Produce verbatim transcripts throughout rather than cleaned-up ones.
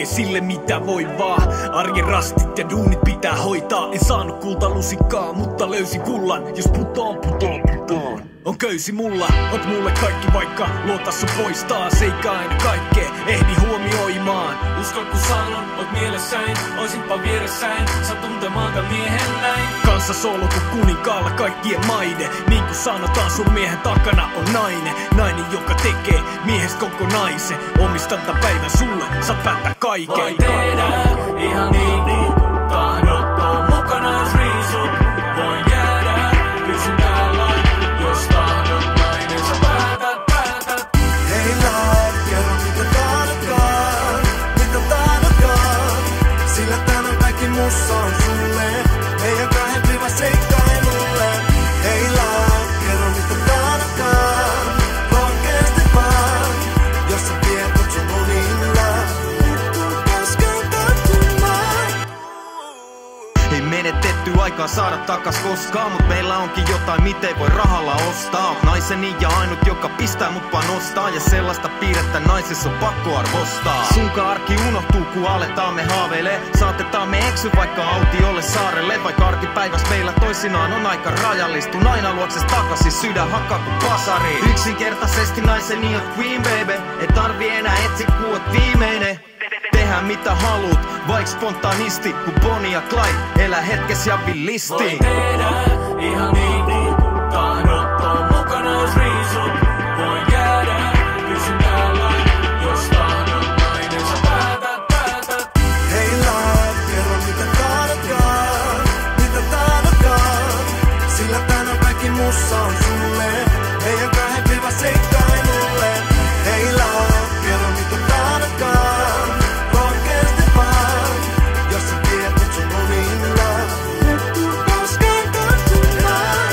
sille mitä voi vaan. Arjen rastit ja duunit pitää hoitaa. En saanut kultalusikkaa, mutta löysin kullan. Jos putoon, putoon, putoon. On köysi mulla, oot mulle kaikki vaikka luotas sun poistaa. Seikka aina kaikkea, ehdi huomioimaan. Uskon kun sanon, oot mielessäin, oisinpa vieressäin. Sä tuntemaanka miehen näin. Kanssa solo kun kuninkaalla kaikkien maiden. Niin kuin sanotaan sun miehen takana on nainen. Nainen joka tekee miehestä kokonaisen. Omistan tän päivän sulle, saat päättää kaiken. Voi tehdä ihan niin kuin tahdot, on mukana jos riisut. Voin jäädä, pysyn täällä, jos tahdot nainen sä päätät, päätät. Hei love, kerro mitä tahdotkaan, mitä tahdotkaan. Sillä tänään kaikki mussa on sulle, meidän kahden priva seikkailulle. Hei love, kerro mitä tahdotkaan, rohkeasti vaan. Jos sä tiedät mut sun unilla, et tuu koskaan tottumaan. Ei menetetty aikaa saada takas koskaan, mut meillä onkin jotain, miten voi rahalla ostaa. Naiseni ja ainut, joka pistää mut panostaa, ja sellaista piirrettä naisessa on pakko arvostaa. Sunka arki unohtuu, kun aletaan me haaveilee. Saatetaan me eksy vaikka autiolle saarelle. Vaikka arkipäiväs meillä toisinaan on aika rajallistun aina luokses takasis, sydän hakkaa kun pasari. Yksinkertaisesti naiseni on queen baby, et tarvi enää etsi kun oot viimeinen. Tehdään mitä haluut, vaik spontaanisti, kun Bonnie ja Clyde elää hetkes ja villisti. Voi tehdä ihan niin kuin tahdot, on mukana jos riisut. Voin jäädä, pysyn täällä, jos tahdot nainen sä päätät, päätät. Hei love, kerro mitä tahdotkaan, mitä tahdotkaan. Sillä tänään kaikki mussa on sulle, meidän kahden priva seikkailulle. Hei love, kerro mitä tahdotkaan, rohkeasti vaan. Jos sä tiedät mut sun unilla, et tuu koskaan tottumaan.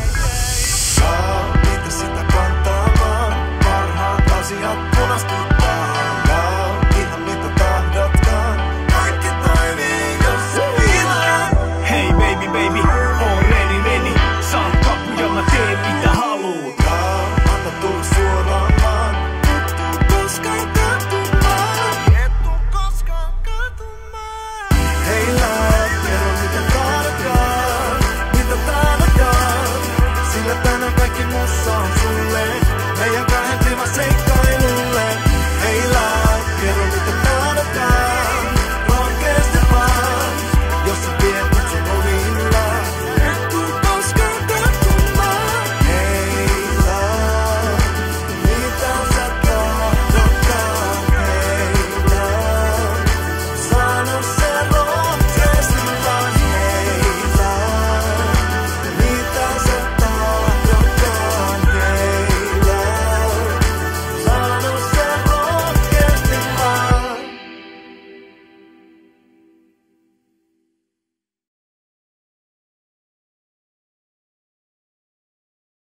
Love, mitä sitä kantaamaan, parhaat asiat punastuttaa. Love, ihan mitä tahdotkaan, kaikki toimii jos sä viilaat. Hei baby baby, oon ready ready. Saan kapu ja mä teen mitä haluut. Love, anna tulla suoraan vaan, et tuu koskaan tottumaan. Et tuu koskaan katumaan. Hei love, kerro mitä tahdotkaan, mitä tahdotkaan. Sillä tänään kaikki mussa on sulle, meidän kahden